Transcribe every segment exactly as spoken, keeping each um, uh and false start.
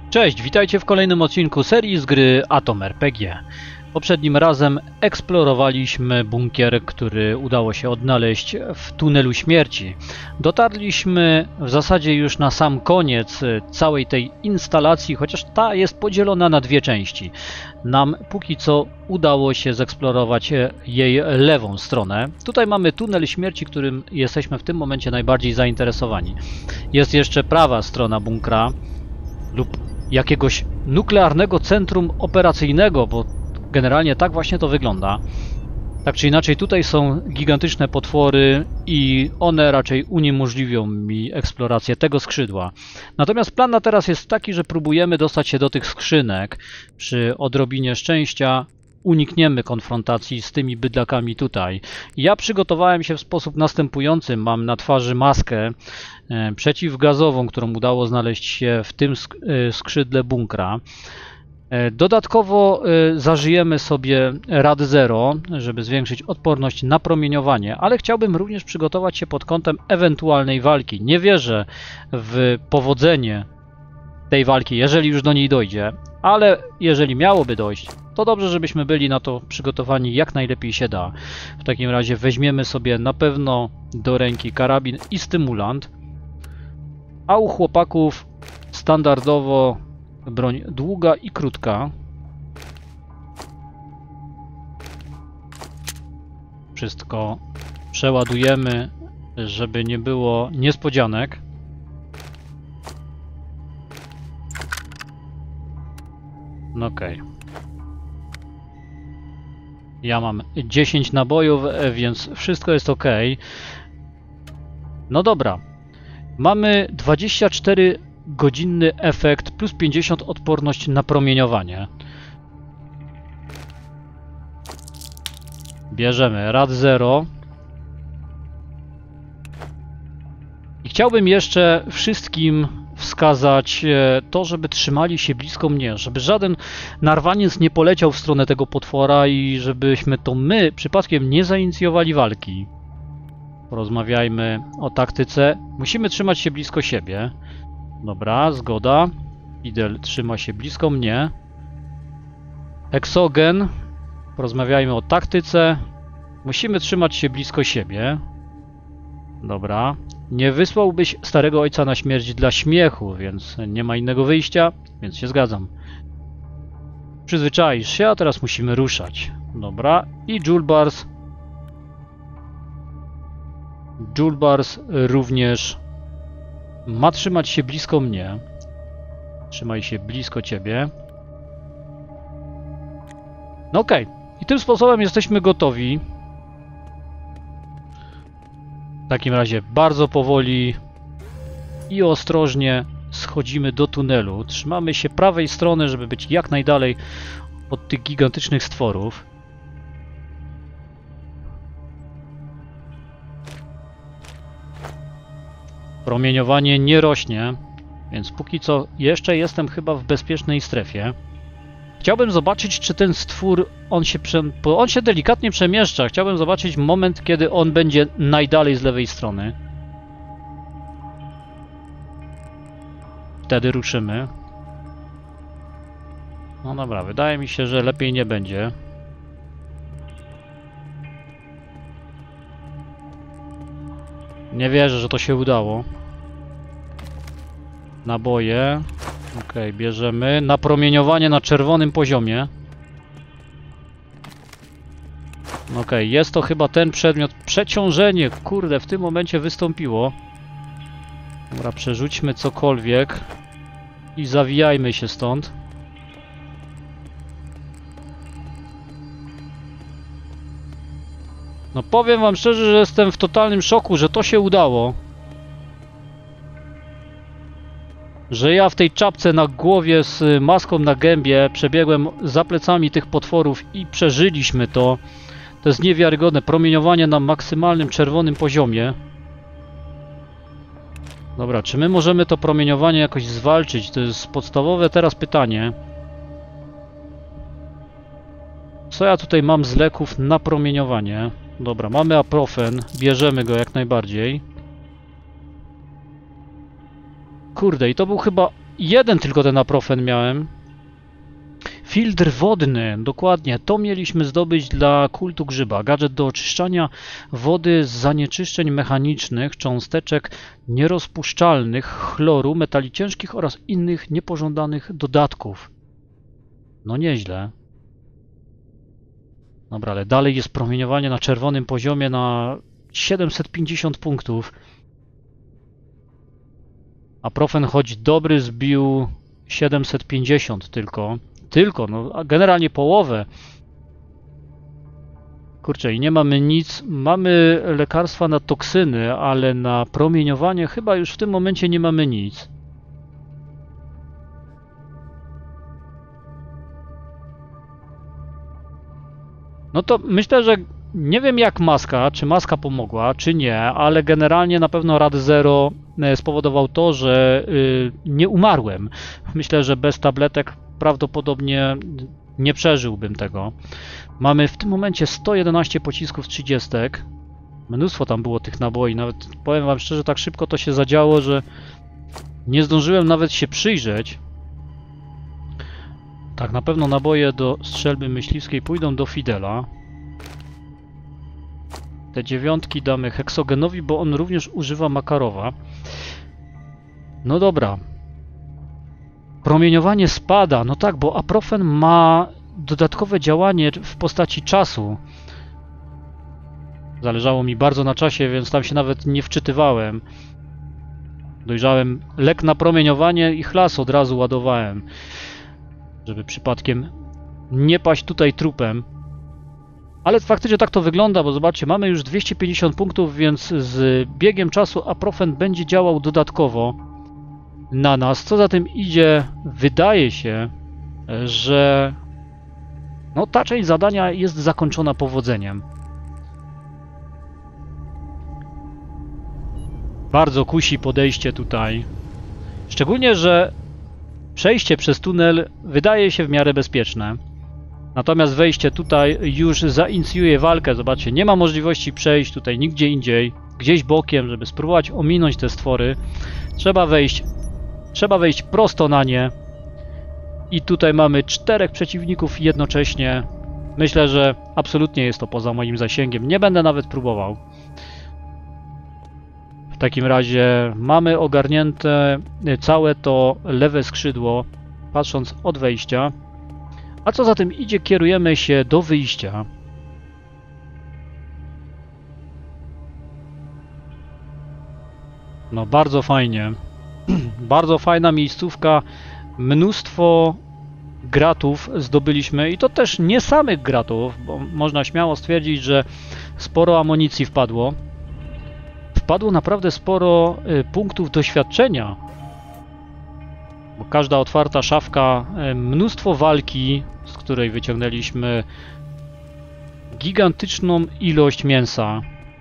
Cześć, witajcie w kolejnym odcinku serii z gry Atom R P G. Poprzednim razem eksplorowaliśmy bunkier, który udało się odnaleźć w tunelu śmierci. Dotarliśmy w zasadzie już na sam koniec całej tej instalacji, chociaż ta jest podzielona na dwie części. Nam póki co udało się zeksplorować jej lewą stronę. Tutaj mamy tunel śmierci, którym jesteśmy w tym momencie najbardziej zainteresowani. Jest jeszcze prawa strona bunkra lub jakiegoś nuklearnego centrum operacyjnego, bo generalnie tak właśnie to wygląda. Tak czy inaczej, tutaj są gigantyczne potwory i one raczej uniemożliwią mi eksplorację tego skrzydła. Natomiast plan na teraz jest taki, że próbujemy dostać się do tych skrzynek. Przy odrobinie szczęścia unikniemy konfrontacji z tymi bydlakami tutaj. Ja przygotowałem się w sposób następujący. Mam na twarzy maskę e, przeciwgazową, którą udało znaleźć się w tym sk e, skrzydle bunkra. E, dodatkowo e, zażyjemy sobie rad zero, żeby zwiększyć odporność na promieniowanie, ale chciałbym również przygotować się pod kątem ewentualnej walki. Nie wierzę w powodzenie tej walki, jeżeli już do niej dojdzie, ale jeżeli miałoby dojść, to dobrze, żebyśmy byli na to przygotowani jak najlepiej się da. W takim razie weźmiemy sobie na pewno do ręki karabin i stymulant, a u chłopaków standardowo broń długa i krótka. Wszystko przeładujemy, żeby nie było niespodzianek. No okej. Okay. Ja mam dziesięć nabojów, więc wszystko jest ok. No dobra. Mamy dwadzieścia cztery godzinny efekt plus pięćdziesiąt odporność na promieniowanie. Bierzemy rad zero. I chciałbym jeszcze wszystkim wskazać to, żeby trzymali się blisko mnie, żeby żaden narwaniec nie poleciał w stronę tego potwora i żebyśmy to my przypadkiem nie zainicjowali walki. Porozmawiajmy o taktyce. Musimy trzymać się blisko siebie. Dobra, zgoda. Fidel trzyma się blisko mnie. Exogen. Porozmawiajmy o taktyce. Musimy trzymać się blisko siebie. Dobra. Nie wysłałbyś starego ojca na śmierć dla śmiechu, więc nie ma innego wyjścia, więc się zgadzam. Przyzwyczaisz się, a teraz musimy ruszać. Dobra. I Julbars. Julbars również ma trzymać się blisko mnie. Trzymaj się blisko ciebie. No okej. Okay. I tym sposobem jesteśmy gotowi. W takim razie bardzo powoli i ostrożnie schodzimy do tunelu. Trzymamy się prawej strony, żeby być jak najdalej od tych gigantycznych stworów. Promieniowanie nie rośnie, więc póki co jeszcze jestem chyba w bezpiecznej strefie. Chciałbym zobaczyć, czy ten stwór, on się, prze... on się delikatnie przemieszcza. Chciałbym zobaczyć moment, kiedy on będzie najdalej z lewej strony. Wtedy ruszymy. No dobra, wydaje mi się, że lepiej nie będzie. Nie wierzę, że to się udało. Naboje. Ok, bierzemy. Napromieniowanie na czerwonym poziomie. Ok, jest to chyba ten przedmiot. Przeciążenie, kurde, w tym momencie wystąpiło. Dobra, przerzućmy cokolwiek i zawijajmy się stąd. No powiem wam szczerze, że jestem w totalnym szoku, że to się udało. Że ja w tej czapce na głowie z maską na gębie przebiegłem za plecami tych potworów i przeżyliśmy to. To jest niewiarygodne. Promieniowanie na maksymalnym czerwonym poziomie. Dobra, czy my możemy to promieniowanie jakoś zwalczyć? To jest podstawowe teraz pytanie. Co ja tutaj mam z leków na promieniowanie? Dobra, mamy aprofen. Bierzemy go jak najbardziej. Kurde, i to był chyba jeden tylko ten aprofen miałem. Filtr wodny, dokładnie, to mieliśmy zdobyć dla kultu grzyba. Gadżet do oczyszczania wody z zanieczyszczeń mechanicznych, cząsteczek nierozpuszczalnych, chloru, metali ciężkich oraz innych niepożądanych dodatków. No nieźle. Dobra, ale dalej jest promieniowanie na czerwonym poziomie na siedemset pięćdziesiąt punktów. Aprofen, choć dobry, zbił siedemset pięćdziesiąt tylko. Tylko, no a generalnie połowę. Kurczę, i nie mamy nic. Mamy lekarstwa na toksyny, ale na promieniowanie chyba już w tym momencie nie mamy nic. No to myślę, że nie wiem jak maska, czy maska pomogła, czy nie, ale generalnie na pewno Rad Zero spowodował to, że yy, nie umarłem. Myślę, że bez tabletek prawdopodobnie nie przeżyłbym tego. Mamy w tym momencie sto jedenaście pocisków trzydziestek. Mnóstwo tam było tych naboi. Nawet powiem wam szczerze, tak szybko to się zadziało, że nie zdążyłem nawet się przyjrzeć. Tak, na pewno naboje do strzelby myśliwskiej pójdą do Fidela. Te dziewiątki damy Heksogenowi, bo on również używa Makarowa. No dobra. Promieniowanie spada, no tak, bo aprofen ma dodatkowe działanie w postaci czasu. Zależało mi bardzo na czasie, więc tam się nawet nie wczytywałem. Dojrzałem lek na promieniowanie i chlas od razu ładowałem, żeby przypadkiem nie paść tutaj trupem. Ale faktycznie tak to wygląda, bo zobaczcie, mamy już dwieście pięćdziesiąt punktów, więc z biegiem czasu aprofen będzie działał dodatkowo na nas. Co za tym idzie, wydaje się, że no, ta część zadania jest zakończona powodzeniem. Bardzo kusi podejście tutaj. Szczególnie, że przejście przez tunel wydaje się w miarę bezpieczne. Natomiast wejście tutaj już zainicjuje walkę. Zobaczcie, nie ma możliwości przejść tutaj nigdzie indziej, gdzieś bokiem, żeby spróbować ominąć te stwory. Trzeba wejść, trzeba wejść prosto na nie. I tutaj mamy czterech przeciwników jednocześnie. Myślę, że absolutnie jest to poza moim zasięgiem. Nie będę nawet próbował. W takim razie mamy ogarnięte całe to lewe skrzydło, patrząc od wejścia. A co za tym idzie, kierujemy się do wyjścia. No bardzo fajnie. Bardzo fajna miejscówka. Mnóstwo gratów zdobyliśmy i to też nie samych gratów, bo można śmiało stwierdzić, że sporo amunicji wpadło. Wpadło naprawdę sporo y, punktów doświadczenia. Bo każda otwarta szafka, y, mnóstwo walki, z której wyciągnęliśmy gigantyczną ilość mięsa.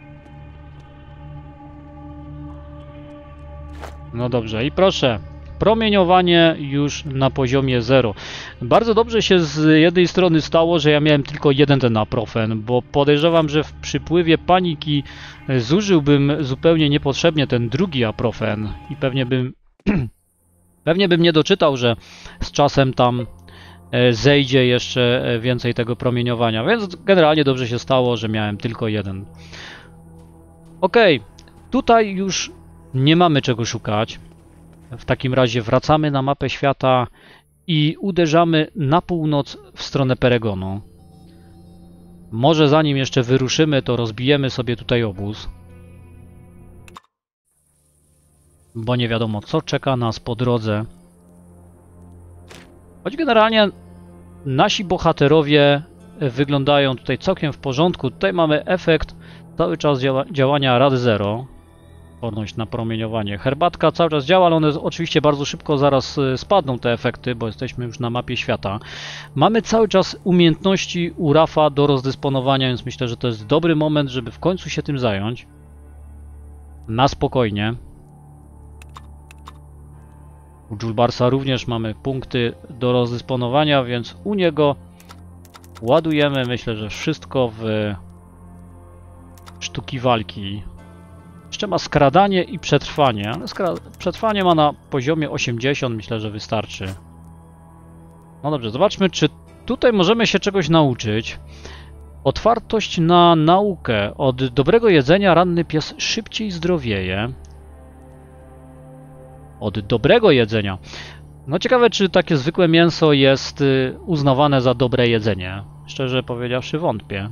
No dobrze, i proszę, promieniowanie już na poziomie zero. Bardzo dobrze się z jednej strony stało, że ja miałem tylko jeden ten aprofen, bo podejrzewam, że w przypływie paniki zużyłbym zupełnie niepotrzebnie ten drugi aprofen i pewnie bym pewnie bym nie doczytał, że z czasem tam zejdzie jeszcze więcej tego promieniowania, więc generalnie dobrze się stało, że miałem tylko jeden. Ok, tutaj już nie mamy czego szukać. W takim razie wracamy na mapę świata i uderzamy na północ w stronę Peregonu. Może zanim jeszcze wyruszymy, to rozbijemy sobie tutaj obóz. Bo nie wiadomo, co czeka nas po drodze. Choć generalnie nasi bohaterowie wyglądają tutaj całkiem w porządku. Tutaj mamy efekt cały czas działa działania Rad Zero. Odporność na promieniowanie. Herbatka cały czas działa, ale one oczywiście bardzo szybko zaraz spadną te efekty, bo jesteśmy już na mapie świata. Mamy cały czas umiejętności u Rafa do rozdysponowania, więc myślę, że to jest dobry moment, żeby w końcu się tym zająć. Na spokojnie. U Julbarsa również mamy punkty do rozdysponowania, więc u niego ładujemy, myślę, że wszystko w sztuki walki. Jeszcze ma skradanie i przetrwanie, ale skra przetrwanie ma na poziomie osiemdziesiąt, myślę, że wystarczy. No dobrze, zobaczmy, czy tutaj możemy się czegoś nauczyć. Otwartość na naukę. Od dobrego jedzenia ranny pies szybciej zdrowieje. Od dobrego jedzenia. No ciekawe, czy takie zwykłe mięso jest uznawane za dobre jedzenie. Szczerze powiedziawszy, wątpię.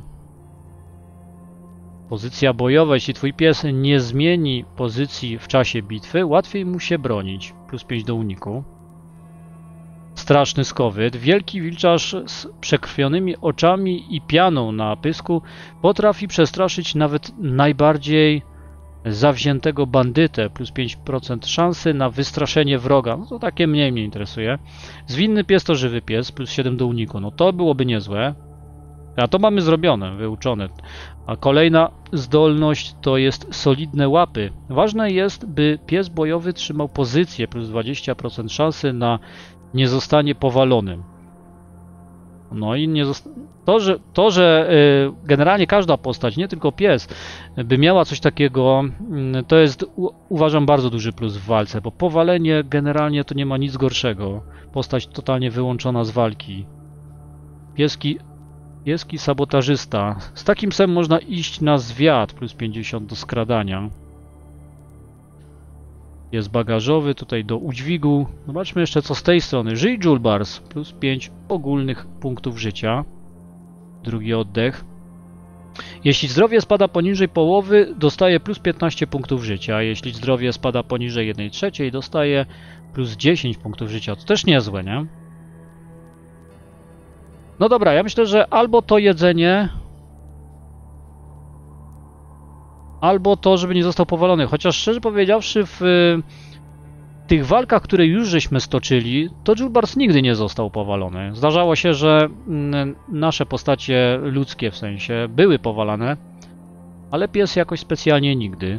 Pozycja bojowa. Jeśli twój pies nie zmieni pozycji w czasie bitwy, łatwiej mu się bronić. Plus pięć do uniku. Straszny skowyt. Wielki wilczarz z przekrwionymi oczami i pianą na pysku potrafi przestraszyć nawet najbardziej zawziętego bandytę. Plus pięć procent szansy na wystraszenie wroga. No to takie mniej mnie interesuje. Zwinny pies to żywy pies. Plus siedem do uniku. No to byłoby niezłe. A to mamy zrobione, wyuczone. A kolejna zdolność to jest solidne łapy. Ważne jest, by pies bojowy trzymał pozycję. Plus dwadzieścia procent szansy na nie zostanie powalonym. No i nie to, że, to, że y, generalnie każda postać, nie tylko pies, by miała coś takiego, y, to jest u, uważam bardzo duży plus w walce, bo powalenie generalnie to nie ma nic gorszego. Postać totalnie wyłączona z walki. Pieski, pieski sabotażysta. Z takim psem można iść na zwiat, plus pięćdziesiąt do skradania. Jest bagażowy, tutaj do udźwigu. Zobaczmy jeszcze co z tej strony. Żyj Julbars, plus pięć ogólnych punktów życia. Drugi oddech. Jeśli zdrowie spada poniżej połowy, dostaje plus piętnaście punktów życia. Jeśli zdrowie spada poniżej jednej trzeciej, dostaje plus dziesięć punktów życia. To też niezłe, nie? No dobra, ja myślę, że albo to jedzenie, albo to, żeby nie został powalony. Chociaż szczerze powiedziawszy, w tych walkach, które już żeśmy stoczyli, to Julbars nigdy nie został powalony. Zdarzało się, że nasze postacie ludzkie w sensie były powalane, ale pies jakoś specjalnie nigdy.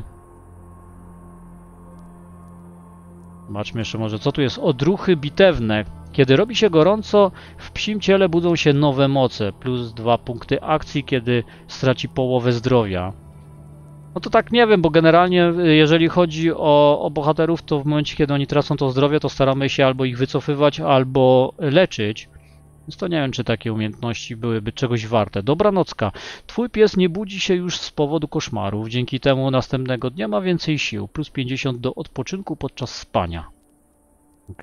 Zobaczmy jeszcze może, co tu jest. Odruchy bitewne. Kiedy robi się gorąco, w psim ciele budzą się nowe moce. Plus dwa punkty akcji, kiedy straci połowę zdrowia. No to tak nie wiem, bo generalnie jeżeli chodzi o, o bohaterów, to w momencie, kiedy oni tracą to zdrowie, to staramy się albo ich wycofywać, albo leczyć. Więc to nie wiem, czy takie umiejętności byłyby czegoś warte. Dobranocka. Twój pies nie budzi się już z powodu koszmarów. Dzięki temu następnego dnia ma więcej sił. Plus pięćdziesiąt do odpoczynku podczas spania. Ok.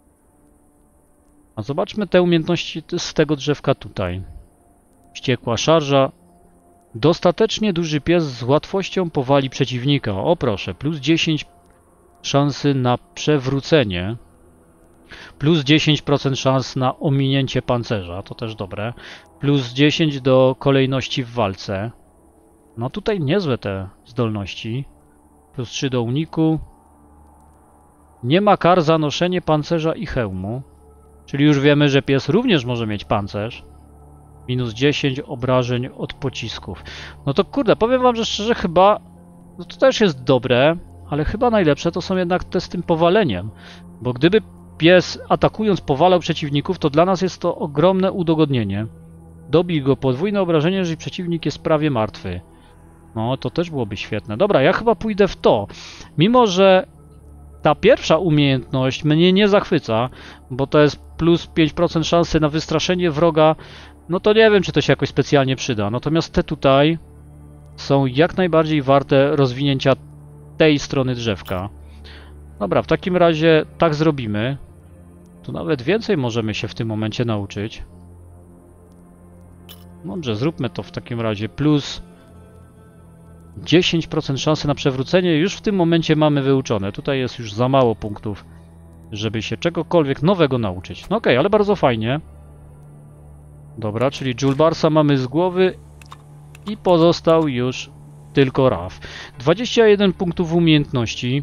A zobaczmy te umiejętności z tego drzewka tutaj. Wściekła szarża. Dostatecznie duży pies z łatwością powali przeciwnika. O proszę, plus dziesięć szansy na przewrócenie. Plus dziesięć procent szans na ominięcie pancerza, to też dobre. Plus dziesięć do kolejności w walce. No tutaj niezłe te zdolności. Plus trzy do uniku. Nie ma kar za noszenie pancerza i hełmu. Czyli już wiemy, że pies również może mieć pancerz. Minus dziesięć obrażeń od pocisków. No to kurde, powiem wam, że szczerze chyba... No to też jest dobre, ale chyba najlepsze to są jednak te z tym powaleniem. Bo gdyby pies atakując powalał przeciwników, to dla nas jest to ogromne udogodnienie. Dobij go podwójne obrażenie, jeżeli przeciwnik jest prawie martwy. No to też byłoby świetne. Dobra, ja chyba pójdę w to. Mimo że ta pierwsza umiejętność mnie nie zachwyca, bo to jest plus pięć procent szansy na wystraszenie wroga, no to nie wiem, czy to się jakoś specjalnie przyda. Natomiast te tutaj są jak najbardziej warte rozwinięcia tej strony drzewka. Dobra, w takim razie tak zrobimy. Tu nawet więcej możemy się w tym momencie nauczyć. Dobrze, zróbmy to w takim razie. Plus dziesięć procent szansy na przewrócenie. Już w tym momencie mamy wyuczone. Tutaj jest już za mało punktów, żeby się czegokolwiek nowego nauczyć. No okej, okay, ale bardzo fajnie. Dobra, czyli Julbarsa mamy z głowy i pozostał już tylko Raf. dwadzieścia jeden punktów umiejętności.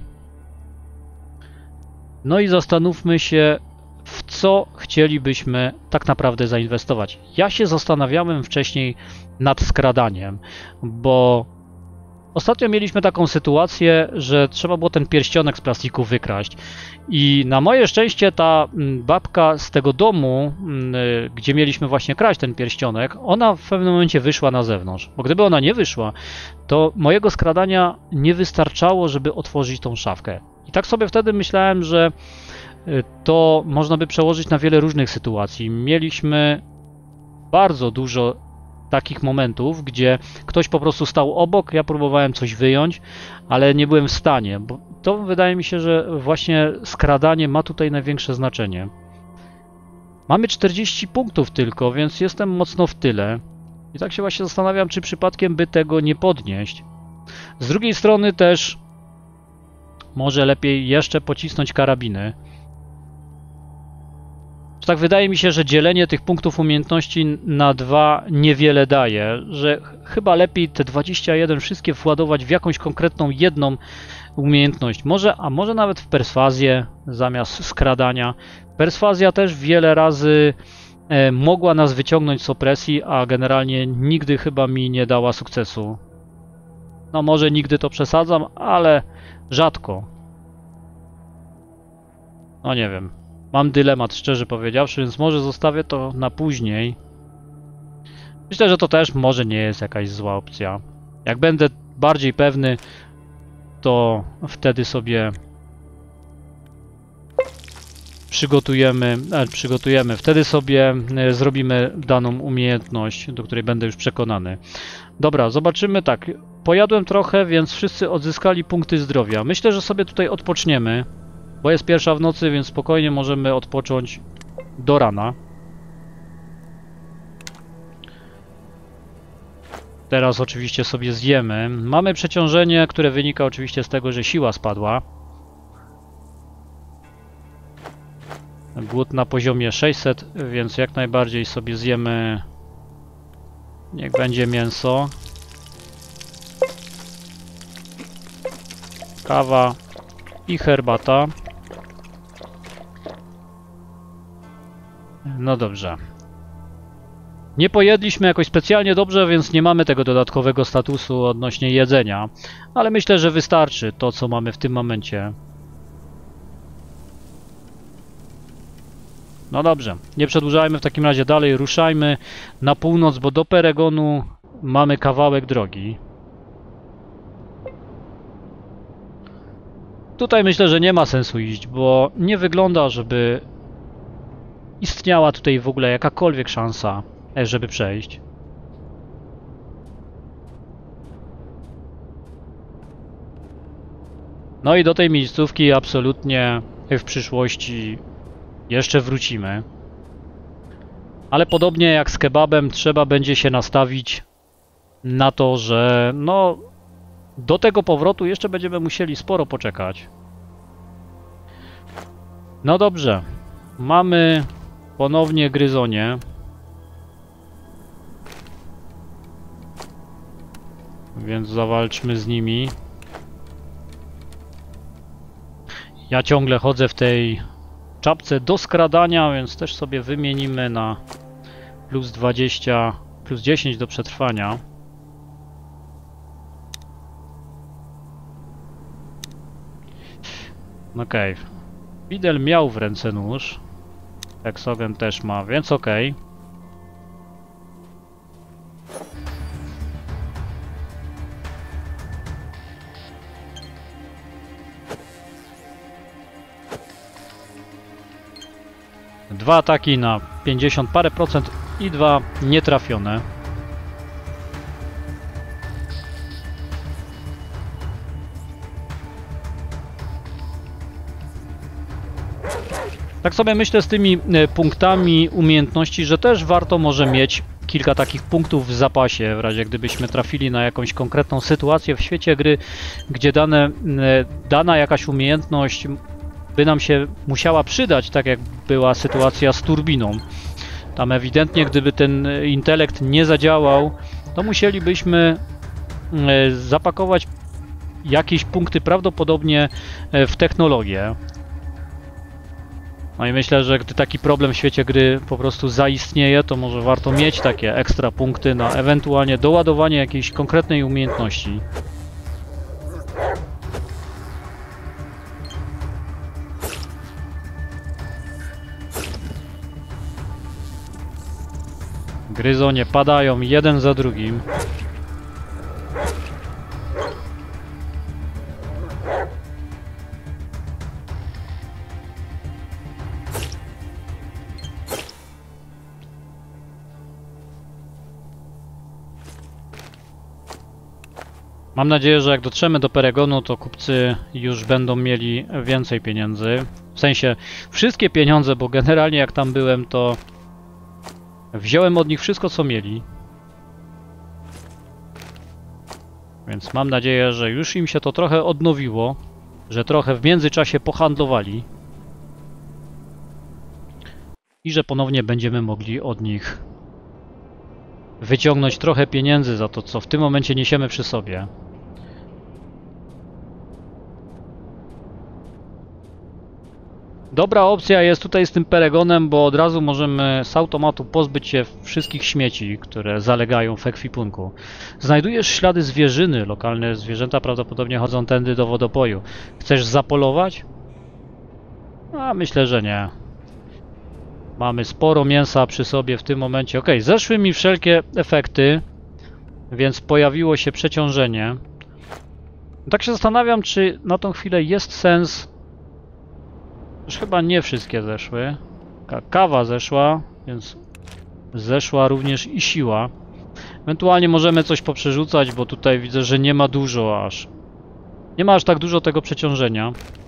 No i zastanówmy się, w co chcielibyśmy tak naprawdę zainwestować. Ja się zastanawiałem wcześniej nad skradaniem, bo Ostatnio mieliśmy taką sytuację, że trzeba było ten pierścionek z plastiku wykraść i na moje szczęście ta babka z tego domu, gdzie mieliśmy właśnie kraść ten pierścionek, ona w pewnym momencie wyszła na zewnątrz, bo gdyby ona nie wyszła, to mojego skradania nie wystarczało, żeby otworzyć tą szafkę. I tak sobie wtedy myślałem, że to można by przełożyć na wiele różnych sytuacji. Mieliśmy bardzo dużo takich momentów, gdzie ktoś po prostu stał obok, ja próbowałem coś wyjąć, ale nie byłem w stanie, bo to wydaje mi się, że właśnie skradanie ma tutaj największe znaczenie. Mamy czterdzieści punktów tylko, więc jestem mocno w tyle. I tak się właśnie zastanawiam, czy przypadkiem by tego nie podnieść. Z drugiej strony też może lepiej jeszcze pocisnąć karabiny. Tak wydaje mi się, że dzielenie tych punktów umiejętności na dwa niewiele daje, że chyba lepiej te dwadzieścia jeden wszystkie władować w jakąś konkretną jedną umiejętność. Może, a może nawet w perswazję zamiast skradania. Perswazja też wiele razy e, mogła nas wyciągnąć z opresji, a generalnie nigdy chyba mi nie dała sukcesu. No może nigdy to przesadzam, ale rzadko. No nie wiem. Mam dylemat, szczerze powiedziawszy, więc może zostawię to na później. Myślę, że to też może nie jest jakaś zła opcja. Jak będę bardziej pewny, to wtedy sobie przygotujemy, e, przygotujemy, wtedy sobie e, zrobimy daną umiejętność, do której będę już przekonany. Dobra, zobaczymy tak. Pojadłem trochę, więc wszyscy odzyskali punkty zdrowia. Myślę, że sobie tutaj odpoczniemy. Bo jest pierwsza w nocy, więc spokojnie możemy odpocząć do rana. Teraz oczywiście sobie zjemy. Mamy przeciążenie, które wynika oczywiście z tego, że siła spadła. Głód na poziomie sześćset, więc jak najbardziej sobie zjemy. Niech będzie mięso. Kawa i herbata. No dobrze. Nie pojedliśmy jakoś specjalnie dobrze, więc nie mamy tego dodatkowego statusu odnośnie jedzenia. Ale myślę, że wystarczy to, co mamy w tym momencie. No dobrze. Nie przedłużajmy w takim razie dalej. Ruszajmy na północ, bo do Peregonu mamy kawałek drogi. Tutaj myślę, że nie ma sensu iść, bo nie wygląda, żeby istniała tutaj w ogóle jakakolwiek szansa, żeby przejść. No i do tej miejscówki absolutnie w przyszłości jeszcze wrócimy. Ale podobnie jak z kebabem, trzeba będzie się nastawić na to, że no do tego powrotu jeszcze będziemy musieli sporo poczekać. No dobrze. Mamy ponownie gryzonie. Więc zawalczmy z nimi. Ja ciągle chodzę w tej czapce do skradania, więc też sobie wymienimy na plus dwadzieścia, plus dziesięć do przetrwania. Okej. Okay. Fidel miał w ręce nóż. Exogen też ma, więc okej. Okay. Dwa ataki na pięćdziesiąt parę procent i dwa nietrafione. Tak sobie myślę z tymi punktami umiejętności, że też warto może mieć kilka takich punktów w zapasie, w razie gdybyśmy trafili na jakąś konkretną sytuację w świecie gry, gdzie dane, dana jakaś umiejętność by nam się musiała przydać, tak jak była sytuacja z turbiną. Tam ewidentnie, gdyby ten intelekt nie zadziałał, to musielibyśmy zapakować jakieś punkty prawdopodobnie w technologię. No i myślę, że gdy taki problem w świecie gry po prostu zaistnieje, to może warto mieć takie ekstra punkty na ewentualnie doładowanie jakiejś konkretnej umiejętności. Gryzonie padają jeden za drugim. Mam nadzieję, że jak dotrzemy do Peregonu, to kupcy już będą mieli więcej pieniędzy. W sensie wszystkie pieniądze, bo generalnie jak tam byłem, to wziąłem od nich wszystko, co mieli. Więc mam nadzieję, że już im się to trochę odnowiło, że trochę w międzyczasie pohandlowali i że ponownie będziemy mogli od nich wyciągnąć trochę pieniędzy za to, co w tym momencie niesiemy przy sobie. Dobra opcja jest tutaj z tym Peregonem, bo od razu możemy z automatu pozbyć się wszystkich śmieci, które zalegają w ekwipunku. Znajdujesz ślady zwierzyny. Lokalne zwierzęta prawdopodobnie chodzą tędy do wodopoju. Chcesz zapolować? A myślę, że nie. Mamy sporo mięsa przy sobie w tym momencie. Ok, zeszły mi wszelkie efekty, więc pojawiło się przeciążenie. Tak się zastanawiam, czy na tą chwilę jest sens. Już chyba nie wszystkie zeszły. Kawa zeszła, więc zeszła również i siła. Ewentualnie możemy coś poprzerzucać, bo tutaj widzę, że nie ma dużo aż. Nie ma aż tak dużo tego przeciążenia.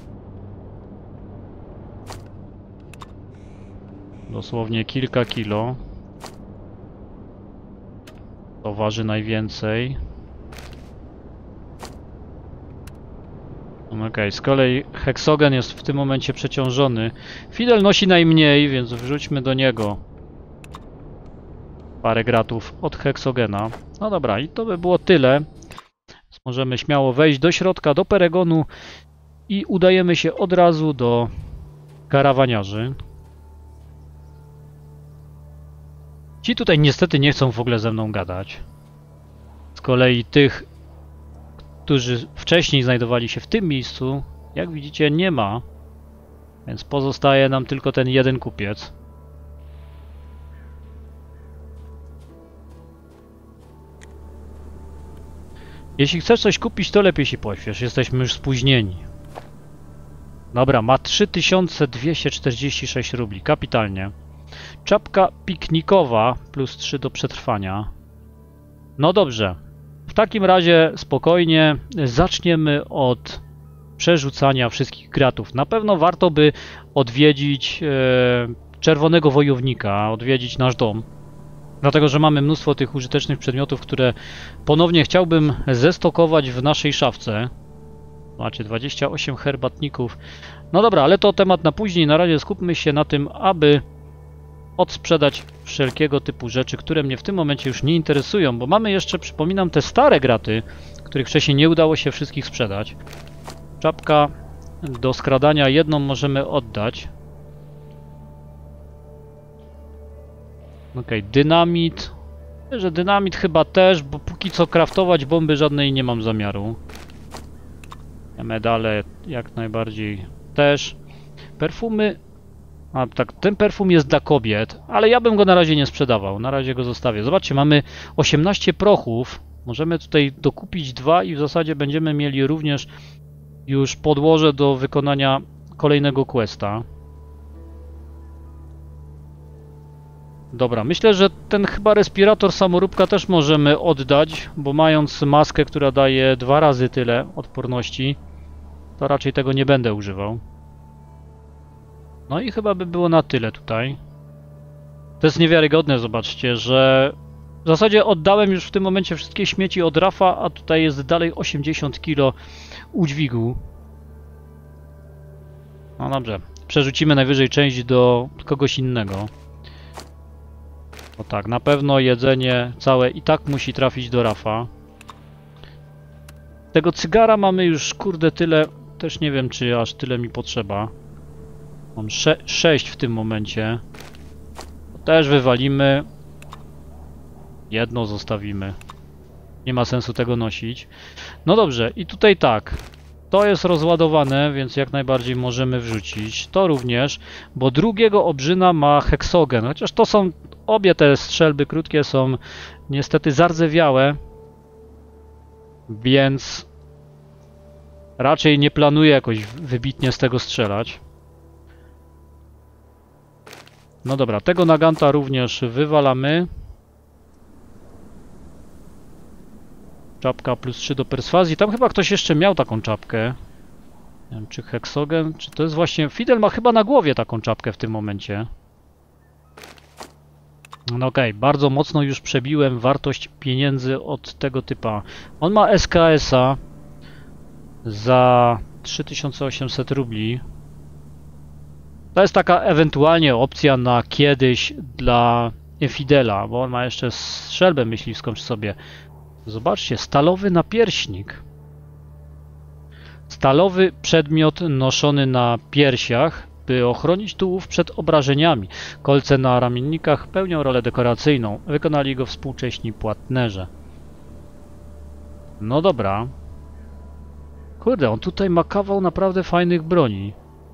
Dosłownie kilka kilo. To waży najwięcej. Ok, z kolei heksogen jest w tym momencie przeciążony. Fidel nosi najmniej, więc wrzućmy do niego parę gratów od heksogena. No dobra, i to by było tyle. Więc możemy śmiało wejść do środka, do Peregonu i udajemy się od razu do karawaniarzy. Ci tutaj niestety nie chcą w ogóle ze mną gadać. Z kolei tych, którzy wcześniej znajdowali się w tym miejscu, jak widzicie, nie ma. Więc pozostaje nam tylko ten jeden kupiec. Jeśli chcesz coś kupić, to lepiej się pośpiesz. Jesteśmy już spóźnieni. Dobra, ma trzy tysiące dwieście czterdzieści sześć rubli. Kapitalnie. Czapka piknikowa plus trzy do przetrwania. No dobrze. W takim razie spokojnie zaczniemy od przerzucania wszystkich gratów. Na pewno warto by odwiedzić e, Czerwonego Wojownika, odwiedzić nasz dom. Dlatego, że mamy mnóstwo tych użytecznych przedmiotów, które ponownie chciałbym zestokować w naszej szafce. Macie dwadzieścia osiem herbatników. No dobra, ale to temat na później. Na razie skupmy się na tym, aby odsprzedać wszelkiego typu rzeczy, które mnie w tym momencie już nie interesują, bo mamy jeszcze, przypominam, te stare graty, których wcześniej nie udało się wszystkich sprzedać. Czapka do skradania jedną możemy oddać. Ok, dynamit. Że dynamit chyba też, bo póki co craftować bomby żadnej nie mam zamiaru. Medale jak najbardziej też. Perfumy. A tak, ten perfum jest dla kobiet, ale ja bym go na razie nie sprzedawał. Na razie go zostawię. Zobaczcie, mamy osiemnaście prochów. Możemy tutaj dokupić dwa i w zasadzie będziemy mieli również już podłoże do wykonania kolejnego questa. Dobra, myślę, że ten chyba respirator samoróbka też możemy oddać, bo mając maskę, która daje dwa razy tyle odporności, to raczej tego nie będę używał. No i chyba by było na tyle tutaj. To jest niewiarygodne, zobaczcie, że w zasadzie oddałem już w tym momencie wszystkie śmieci od Rafa, a tutaj jest dalej osiemdziesiąt kilo udźwigu. No dobrze, przerzucimy najwyżej część do kogoś innego. O tak, na pewno jedzenie całe i tak musi trafić do Rafa. Tego cygara mamy już, kurde, tyle, też nie wiem, czy aż tyle mi potrzeba. Mam sze sześć w tym momencie. To też wywalimy. Jedno zostawimy. Nie ma sensu tego nosić. No dobrze, i tutaj tak. To jest rozładowane, więc jak najbardziej możemy wrzucić. To również, bo drugiego obrzyna ma heksogen. Chociaż to są obie te strzelby krótkie są niestety zardzewiałe, więc raczej nie planuję jakoś wybitnie z tego strzelać. No dobra, tego Naganta również wywalamy. Czapka plus trzy do perswazji. Tam chyba ktoś jeszcze miał taką czapkę. Nie wiem, czy Heksogen, czy to jest właśnie... Fidel ma chyba na głowie taką czapkę w tym momencie. No okej, okay. Bardzo mocno już przebiłem wartość pieniędzy od tego typa. On ma S K S-a za trzy tysiące osiemset rubli. To jest taka ewentualnie opcja na kiedyś dla Fidela, bo on ma jeszcze strzelbę myśliwską przy sobie. Zobaczcie, stalowy napierśnik. Stalowy przedmiot noszony na piersiach, by ochronić tułów przed obrażeniami. Kolce na ramiennikach pełnią rolę dekoracyjną. Wykonali go współcześni płatnerze. No dobra. Kurde, on tutaj ma kawał naprawdę fajnych broni.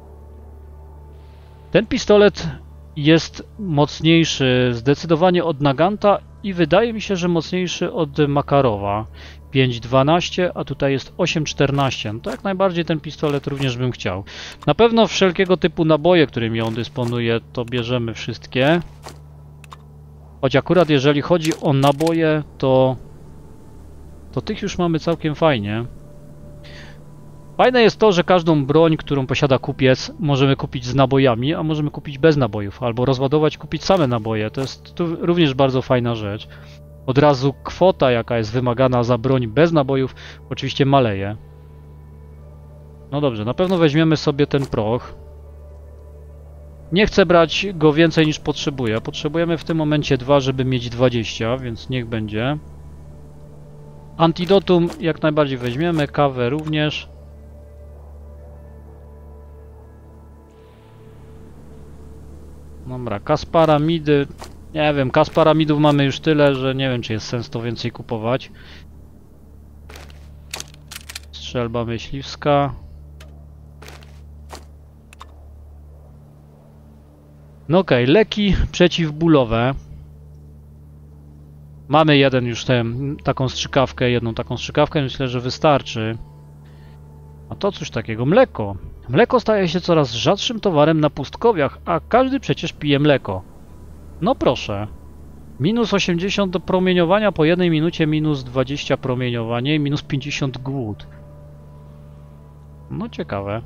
Ten pistolet jest mocniejszy zdecydowanie od Naganta i wydaje mi się, że mocniejszy od Makarowa. pięć dwanaście, a tutaj jest osiem czternaście. No to jak najbardziej ten pistolet również bym chciał. Na pewno wszelkiego typu naboje, którymi on dysponuje, to bierzemy wszystkie. Choć akurat jeżeli chodzi o naboje, to, to tych już mamy całkiem fajnie. Fajne jest to, że każdą broń, którą posiada kupiec, możemy kupić z nabojami, a możemy kupić bez nabojów, albo rozładować, kupić same naboje. To jest tu również bardzo fajna rzecz. Od razu kwota, jaka jest wymagana za broń bez nabojów, oczywiście maleje. No dobrze, na pewno weźmiemy sobie ten proch. Nie chcę brać go więcej niż potrzebuję. Potrzebujemy w tym momencie dwa, żeby mieć dwadzieścia, więc niech będzie. Antidotum jak najbardziej weźmiemy, kawę również. Dobra, kasparamidy. Nie wiem, kasparamidów mamy już tyle, że nie wiem, czy jest sens to więcej kupować. Strzelba myśliwska. No okej, okay, leki przeciwbólowe. Mamy jeden już tę taką strzykawkę, jedną taką strzykawkę, myślę, że wystarczy. A to cóż takiego? Mleko. Mleko staje się coraz rzadszym towarem na pustkowiach, a każdy przecież pije mleko. No proszę. Minus osiemdziesiąt do promieniowania po jednej minucie, minus dwadzieścia promieniowanie i minus pięćdziesiąt głód. No ciekawe.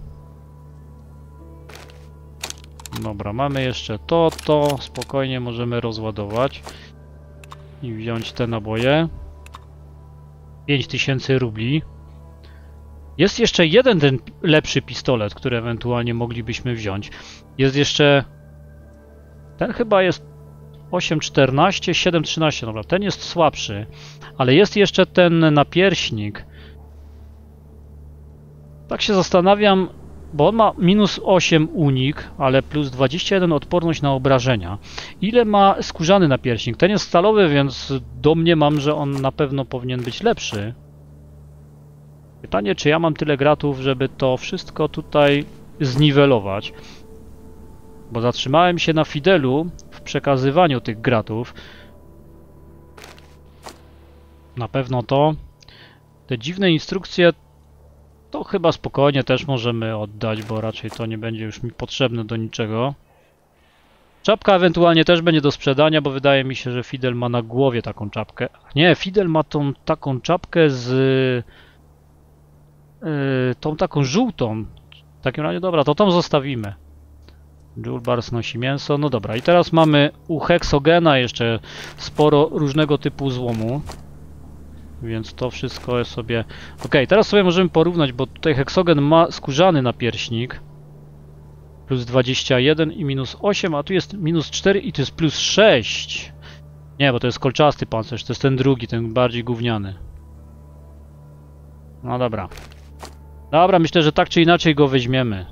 Dobra, mamy jeszcze to, to. Spokojnie możemy rozładować i wziąć te naboje. pięć tysięcy rubli. Jest jeszcze jeden ten lepszy pistolet, który ewentualnie moglibyśmy wziąć. Jest jeszcze... Ten chyba jest osiem czternaście, siedem trzynaście. Dobra, ten jest słabszy. Ale jest jeszcze ten napierśnik. Tak się zastanawiam, bo on ma minus osiem unik, ale plus dwadzieścia jeden odporność na obrażenia. Ile ma skórzany napierśnik? Ten jest stalowy, więc domniemam, że on na pewno powinien być lepszy. Pytanie, czy ja mam tyle gratów, żeby to wszystko tutaj zniwelować. Bo zatrzymałem się na Fidelu w przekazywaniu tych gratów. Na pewno to. Te dziwne instrukcje to chyba spokojnie też możemy oddać, bo raczej to nie będzie już mi potrzebne do niczego. Czapka ewentualnie też będzie do sprzedania, bo wydaje mi się, że Fidel ma na głowie taką czapkę. Nie, Fidel ma tą taką czapkę z... Yy, tą taką żółtą. W takim razie dobra, to tą zostawimy. Julbars nosi mięso. No dobra, i teraz mamy u Heksogena jeszcze sporo różnego typu złomu. Więc to wszystko jest sobie... Ok, teraz sobie możemy porównać, bo tutaj Heksogen ma skórzany napierśnik. Plus dwadzieścia jeden i minus osiem, a tu jest minus cztery i to jest plus sześć. Nie, bo to jest kolczasty pancerz, to jest ten drugi, ten bardziej gówniany. No dobra. Dobra, myślę, że tak czy inaczej go weźmiemy.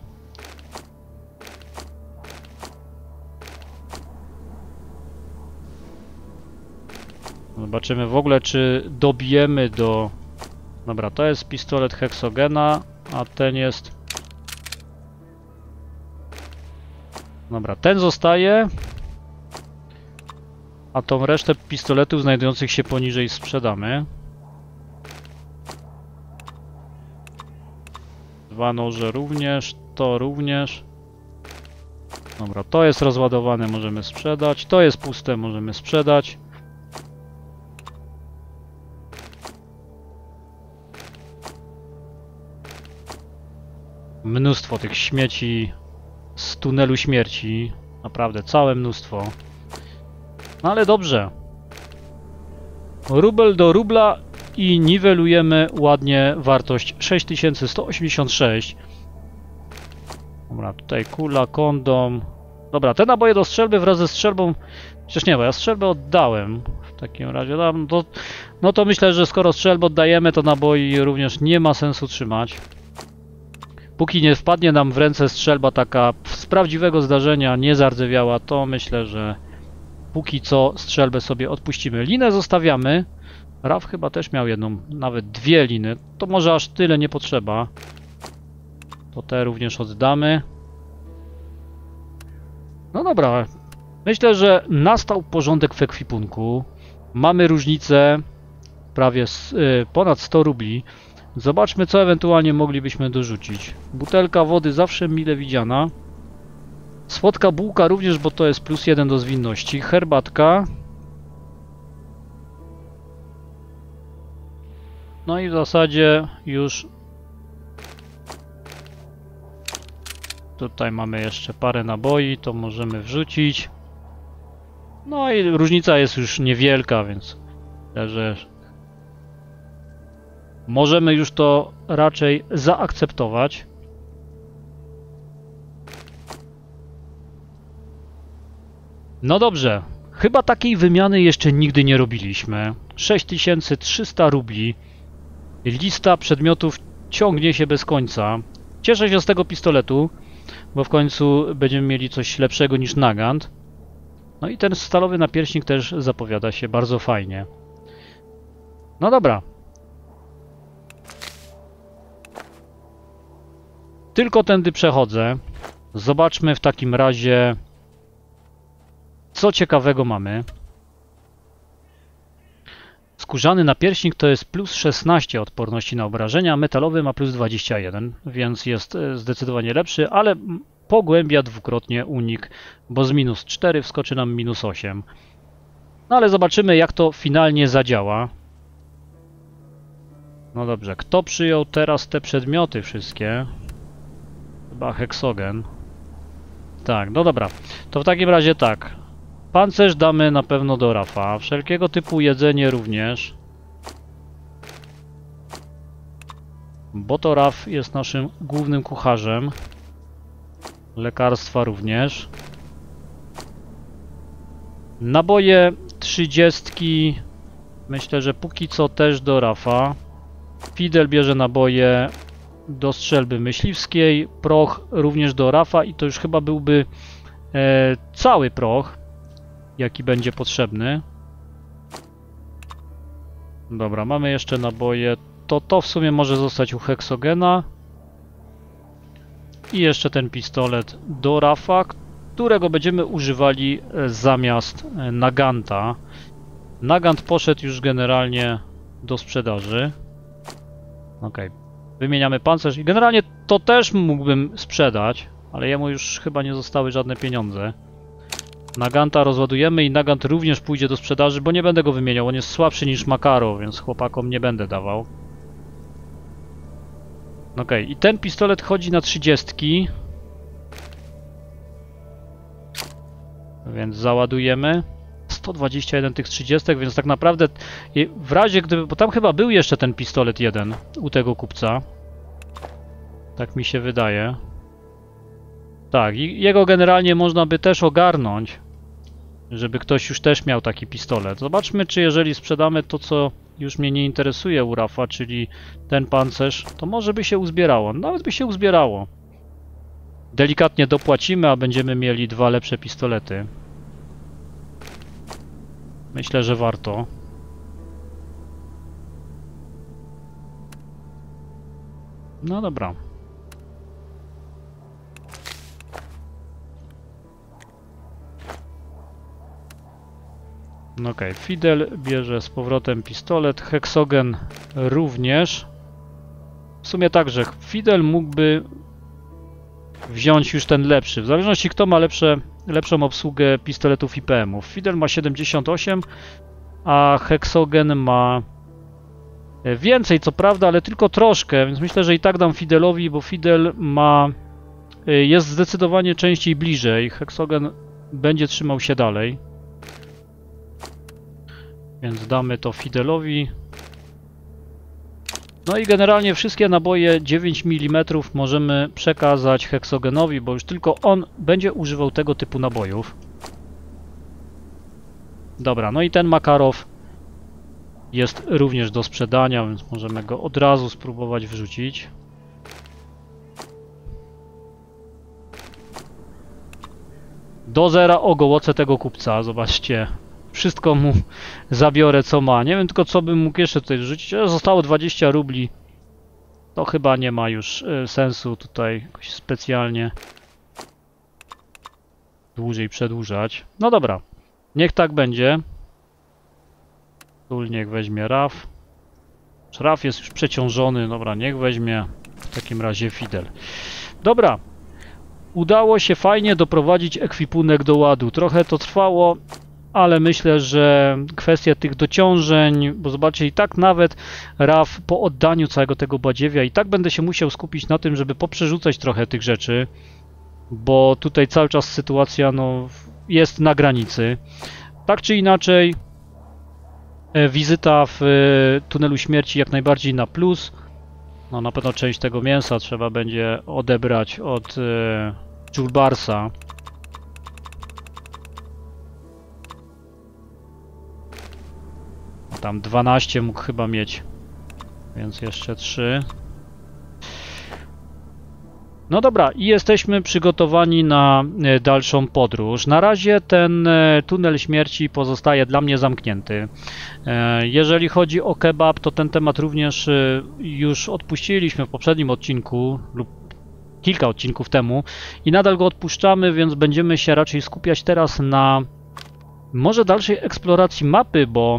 Zobaczymy w ogóle, czy dobijemy do... Dobra, to jest pistolet Heksogena, a ten jest... Dobra, ten zostaje. A tą resztę pistoletów znajdujących się poniżej sprzedamy. Dwa noże również, to również. Dobra, to jest rozładowane, możemy sprzedać. To jest puste, możemy sprzedać. Mnóstwo tych śmieci z tunelu śmierci. Naprawdę, całe mnóstwo. No ale dobrze. Rubel do rubla i niwelujemy ładnie wartość sześć tysięcy sto osiemdziesiąt sześć. Dobra, tutaj kula, kondom. Dobra, te naboje do strzelby wraz ze strzelbą... Przecież nie, bo ja strzelbę oddałem. W takim razie, no to, no to myślę, że skoro strzelbę oddajemy, to naboi również nie ma sensu trzymać. Póki nie wpadnie nam w ręce strzelba taka z prawdziwego zdarzenia, nie zardzewiała, to myślę, że póki co strzelbę sobie odpuścimy. Linę zostawiamy. Raf chyba też miał jedną, nawet dwie liny. To może aż tyle nie potrzeba. To te również oddamy. No dobra. Myślę, że nastał porządek w ekwipunku. Mamy różnicę prawie z, y, ponad sto rubli. Zobaczmy, co ewentualnie moglibyśmy dorzucić. Butelka wody zawsze mile widziana. Słodka bułka również, bo to jest plus jeden do zwinności. Herbatka. No i w zasadzie już tutaj mamy jeszcze parę naboi, to możemy wrzucić. No i różnica jest już niewielka, więc myślę, że możemy już to raczej zaakceptować. No dobrze, chyba takiej wymiany jeszcze nigdy nie robiliśmy. sześć tysięcy trzysta rubli. Lista przedmiotów ciągnie się bez końca. Cieszę się z tego pistoletu, bo w końcu będziemy mieli coś lepszego niż Nagant. No i ten stalowy napierśnik też zapowiada się bardzo fajnie. No dobra. Tylko tędy przechodzę. Zobaczmy w takim razie, co ciekawego mamy. Skórzany napierśnik to jest plus szesnaście odporności na obrażenia, metalowy ma plus dwadzieścia jeden, więc jest zdecydowanie lepszy, ale pogłębia dwukrotnie unik, bo z minus cztery wskoczy nam minus osiem. No ale zobaczymy, jak to finalnie zadziała. No dobrze, kto przyjął teraz te przedmioty wszystkie? Chyba heksogen. Tak, no dobra. To w takim razie tak. Pancerz damy na pewno do Rafa. Wszelkiego typu jedzenie również. Bo to Raf jest naszym głównym kucharzem. Lekarstwa również. Naboje trzydziestki. Myślę, że póki co też do Rafa. Fidel bierze naboje do strzelby myśliwskiej. Proch również do Rafa i to już chyba byłby e, cały proch, jaki będzie potrzebny. Dobra, mamy jeszcze naboje. To to w sumie może zostać u heksogena. I jeszcze ten pistolet do Rafa, którego będziemy używali zamiast Naganta. Nagant poszedł już generalnie do sprzedaży. Ok. Wymieniamy pancerz i generalnie to też mógłbym sprzedać, ale jemu już chyba nie zostały żadne pieniądze. Naganta rozładujemy i Nagant również pójdzie do sprzedaży, bo nie będę go wymieniał. On jest słabszy niż Makaro, więc chłopakom nie będę dawał. Ok, i ten pistolet chodzi na trzydziestki. Więc załadujemy. sto dwadzieścia jeden tych trzydziestek, więc tak naprawdę w razie gdyby... Bo tam chyba był jeszcze ten pistolet jeden u tego kupca. Tak mi się wydaje. Tak, i jego generalnie można by też ogarnąć, żeby ktoś już też miał taki pistolet. Zobaczmy, czy jeżeli sprzedamy to, co już mnie nie interesuje u Rafa, czyli ten pancerz, to może by się uzbierało. Nawet by się uzbierało. Delikatnie dopłacimy, a będziemy mieli dwa lepsze pistolety. Myślę, że warto. No dobra. No okej, okay. Fidel bierze z powrotem pistolet, Heksogen również. W sumie także Fidel mógłby wziąć już ten lepszy, w zależności kto ma lepsze, lepszą obsługę pistoletów I P M-ów. Fidel ma siedemdziesiąt osiem, a Heksogen ma więcej, co prawda, ale tylko troszkę, więc myślę, że i tak dam Fidelowi, bo Fidel ma, jest zdecydowanie częściej bliżej. Heksogen będzie trzymał się dalej. Więc damy to Fidelowi. No i generalnie wszystkie naboje dziewięć milimetrów możemy przekazać Heksogenowi, bo już tylko on będzie używał tego typu nabojów. Dobra, no i ten Makarow jest również do sprzedania, więc możemy go od razu spróbować wrzucić. Do zera ogołocę tego kupca, zobaczcie. Wszystko mu zabiorę, co ma. Nie wiem tylko, co bym mógł jeszcze tutaj wrzucić. Zostało dwadzieścia rubli. To chyba nie ma już sensu tutaj jakoś specjalnie dłużej przedłużać. No dobra, niech tak będzie. Tu niech weźmie Raf. Raf jest już przeciążony. Dobra, niech weźmie w takim razie Fidel. Dobra. Udało się fajnie doprowadzić ekwipunek do ładu. Trochę to trwało, ale myślę, że kwestia tych dociążeń, bo zobaczcie, i tak nawet Raf po oddaniu całego tego badziewia, i tak będę się musiał skupić na tym, żeby poprzerzucać trochę tych rzeczy, bo tutaj cały czas sytuacja no, jest na granicy. Tak czy inaczej, wizyta w tunelu śmierci jak najbardziej na plus. No na pewno część tego mięsa trzeba będzie odebrać od Julbarsa. Tam dwanaście mógł chyba mieć, więc jeszcze trzy. No dobra, i jesteśmy przygotowani na dalszą podróż. Na razie ten tunel śmierci pozostaje dla mnie zamknięty. Jeżeli chodzi o kebab, to ten temat również już odpuściliśmy w poprzednim odcinku lub kilka odcinków temu i nadal go odpuszczamy, więc będziemy się raczej skupiać teraz na może dalszej eksploracji mapy, bo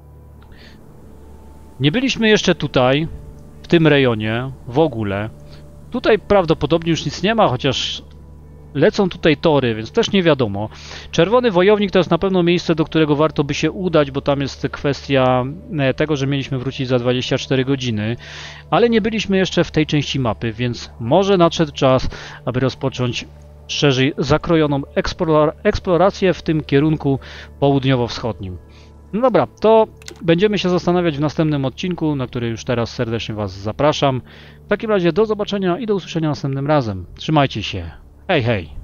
nie byliśmy jeszcze tutaj, w tym rejonie, w ogóle. Tutaj prawdopodobnie już nic nie ma, chociaż lecą tutaj tory, więc też nie wiadomo. Czerwony Wojownik to jest na pewno miejsce, do którego warto by się udać, bo tam jest kwestia tego, że mieliśmy wrócić za dwadzieścia cztery godziny, ale nie byliśmy jeszcze w tej części mapy, więc może nadszedł czas, aby rozpocząć szerzej zakrojoną eksplora- eksplorację w tym kierunku południowo-wschodnim. No dobra, to będziemy się zastanawiać w następnym odcinku, na który już teraz serdecznie Was zapraszam. W takim razie do zobaczenia i do usłyszenia następnym razem. Trzymajcie się. Hej, hej!